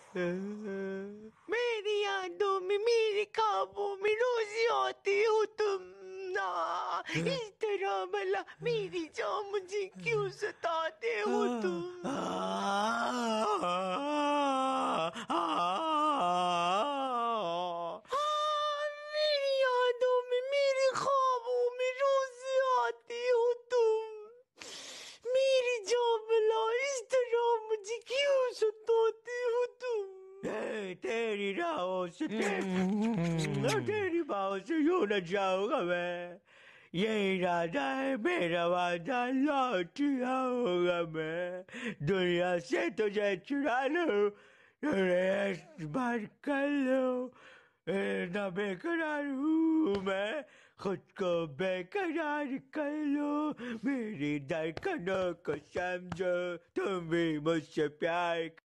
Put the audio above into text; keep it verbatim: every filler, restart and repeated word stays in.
میری یادوں میں میرے خوابوں میں روز آتے ہو تم نا، اس طرح بھلا میری جان مجھے کیوں ستاتے ہو تم؟ میری یادوں میں میرے خوابوں میں روز آتے ہو تم، میری جان بھلا اس طرح مجھے کیوں ستاتے ہو تم؟ تیری راہوں سے تیری باہوں سے یوں نہ جاؤں گا میں، یہ ارادہ ہے میرا وعدہ، لوٹ آؤں گا میں، دنیا سے تجھے چرا لوں، بار کر لو، نہ بے قرار ہوں میں، خود کو بے قرار کر لو، میری دھڑکنوں کو سمجھو، تم بھی مجھ سے پیار